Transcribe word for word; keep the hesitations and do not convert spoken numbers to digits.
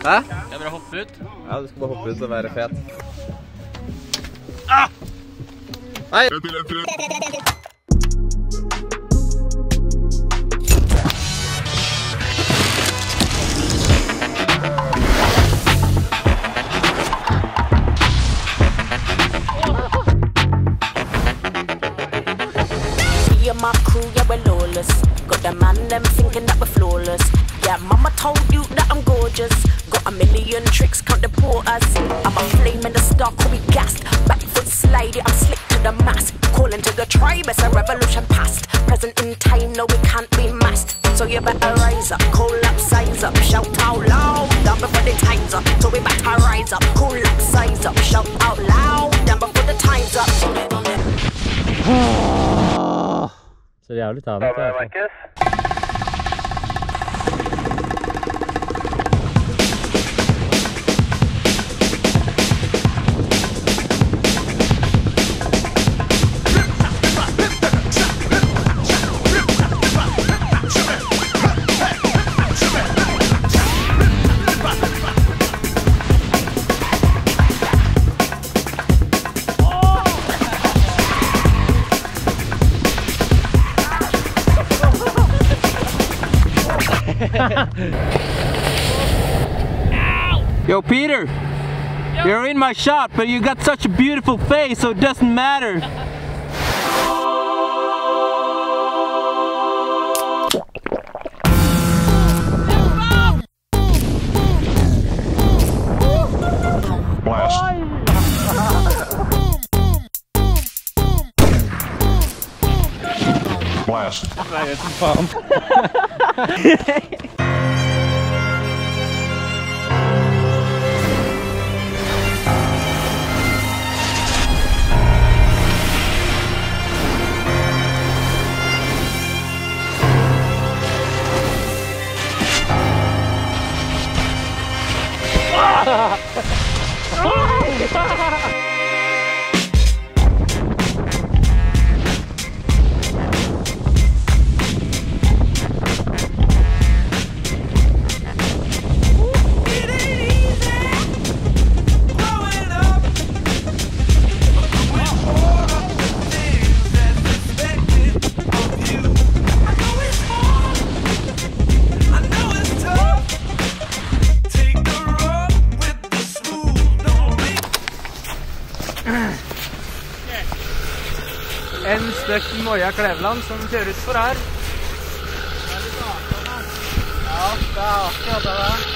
Hæ? Jeg bare hoppe ut. Ja, du skal bare hoppe ut og være fet. Ah! Nei! My crew, yeah, we're lawless. Got the man, them thinking that we're flawless. Yeah, mama told you that I'm gorgeous. Got a million tricks, can't deport us. I'm a flame in the star, call me gassed. Back foot slide, I'm slick to the mask. Calling to the tribe, it's a revolution past. Present in time, no, we can't be masked. So you better rise up, cool up, size up. Shout out loud, down before the time's up. So we better rise up, cool up, size up. Shout out loud, down before the time's up. Så jævlig tanet, Marcus. Yo, Peter, Yo. You're in my shot, but you got such a beautiful face, so it doesn't matter. Blast. Blast. En støkk Marcus Kleveland som kjører ut for her. Ja, det er akkurat det der.